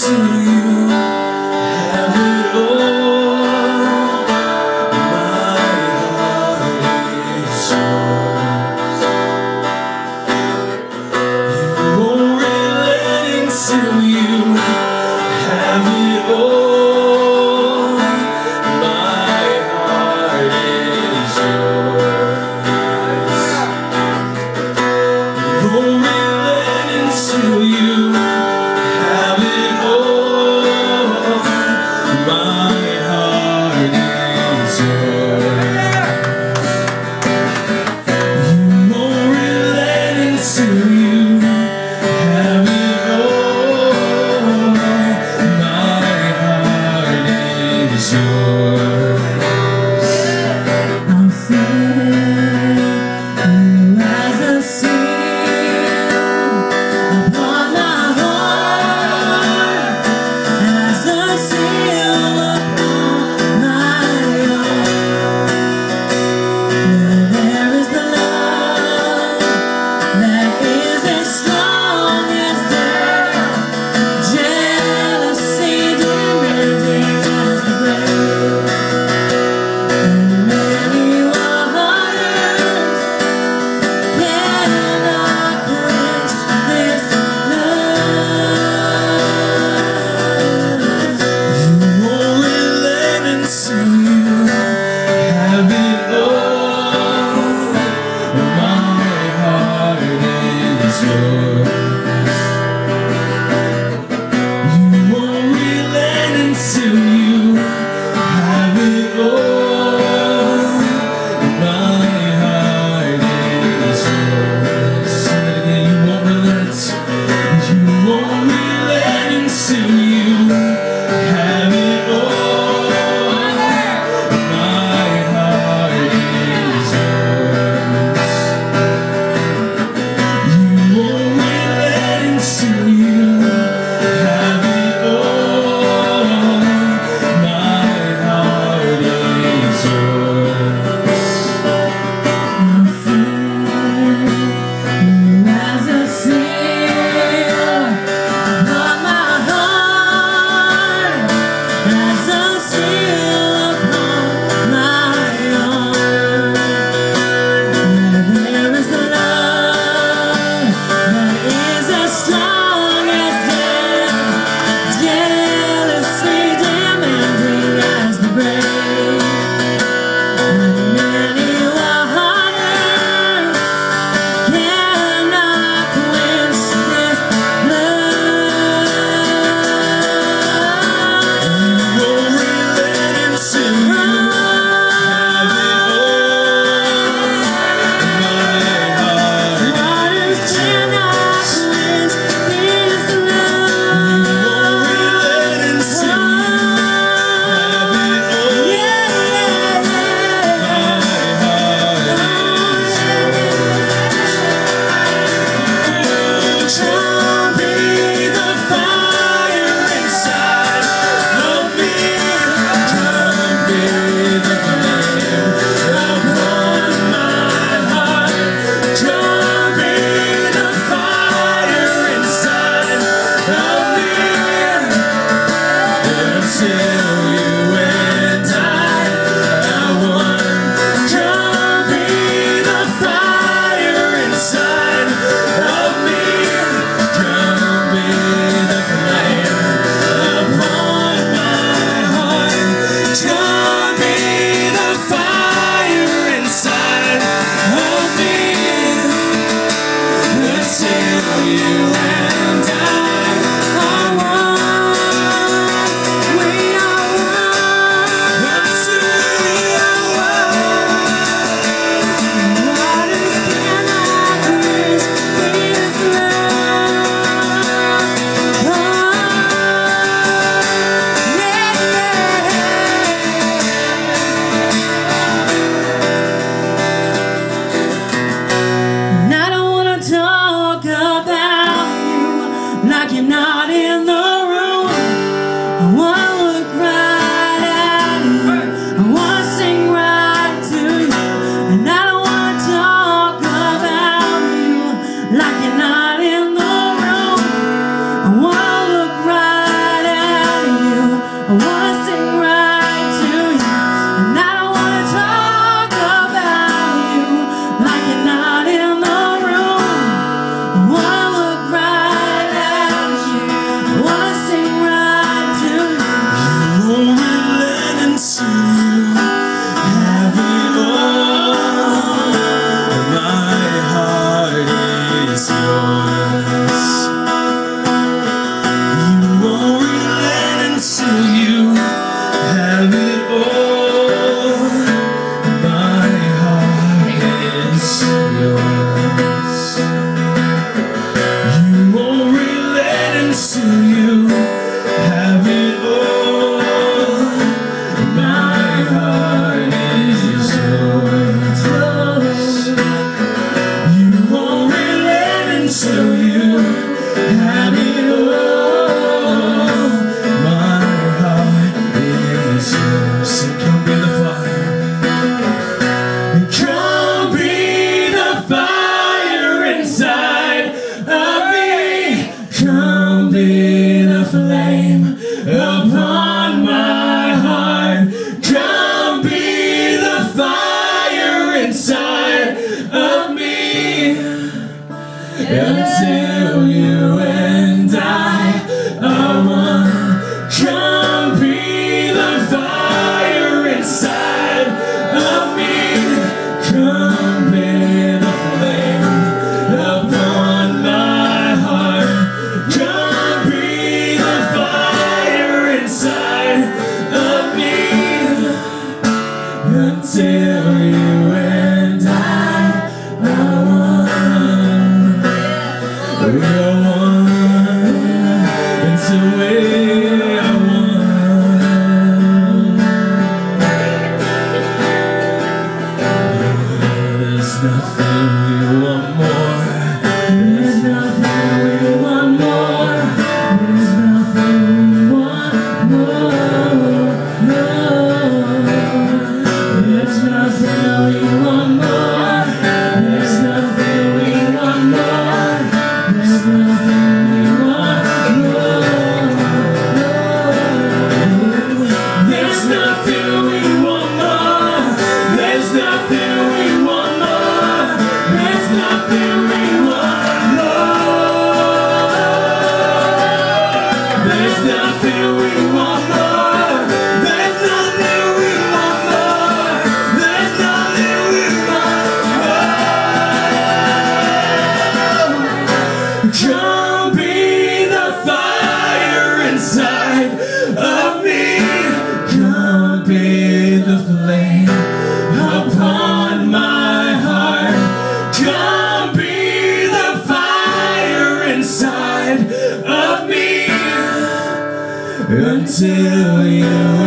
until you have it all. My heart is yours. You won't relent until you have it all. My heart is yours. You won't relent until you have it all. My heart is yours. You won't relent until you have it all. My heart is yours. I'm feeling you as a seal upon my heart, as a seal upon my heart. Where there is the love that is as strong as death, jealousy demanding as the grave. And many waters cannot quench this love. You won't relent until you have it all. My heart is yours. You won't relent until you have it all. My heart is yours. Sing it again. You won't relent. You won't relent until you have it all. My heart is yours. You won't relent until you have it all. My heart is yours. I'm feeling you as a seal upon my heart, as a seal upon my heart. Where there is a love that is as strong as death, jealousy demanding as the grave. And many waters cannot quench this love. You won't relent until you have it all. My heart Waters is cannot quench this You love. won't relent until you have it all. Yeah, yeah, yeah. My heart is yours. Don't be the fire inside of me. Don't be the flame upon my heart. Don't be the fire inside of me. Until you and I are one. Don't be the fire inside of me. Don't be the flame upon my heart. Don't be the fire inside of me. Until you and I are one. We are one. Until we are one. Waters cannot quench this love. And I don't wanna talk about you like you're not in the room. I wanna look right at you. I wanna sing right to you. And I don't wanna talk about you like you're not in the room. I wanna look right until you have it all. My heart is yours. And come be the fire. And come be the fire inside of me. Come be the flame upon my heart. Come be the fire inside of me. Until you and I are one. Come be the fire inside of me. Come be the flame upon my heart. Come be the fire inside of me. Until you and I are one. We are one until we are one. There's nothing we want more. There's nothing we want more. There's nothing we want more. No. There's nothing we want more. There's nothing we want more. There's nothing we want more. There's nothing we want more. There's nothing we want more. There's nothing we want more. There's nothing we want more. There's nothing we want more. There's nothing we want more. Come be the fire inside of me. Come be the flame upon my heart. Come be the fire inside of me. Until you